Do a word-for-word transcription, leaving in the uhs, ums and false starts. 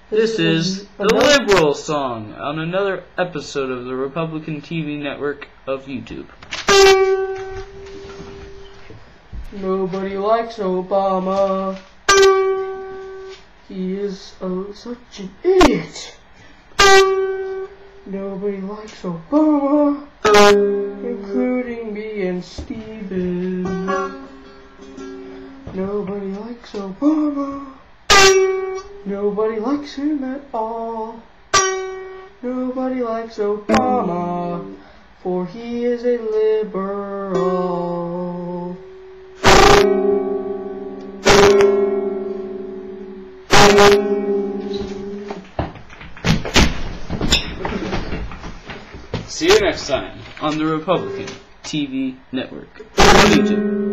This is the Liberal Song on another episode of the Republican T V network of YouTube. Nobody likes Obama. He is uh, such an idiot. Nobody likes Obama, including me and Steven. Nobody likes Obama. Nobody likes him at all. Nobody likes Obama, for he is a liberal. See you next time on the Republican T V network on YouTube.